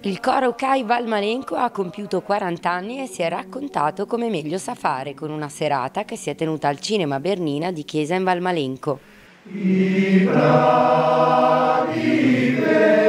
Il coro CAI Valmalenco ha compiuto 40 anni e si è raccontato come meglio sa fare con una serata che si è tenuta al Cinema Bernina di Chiesa in Valmalenco.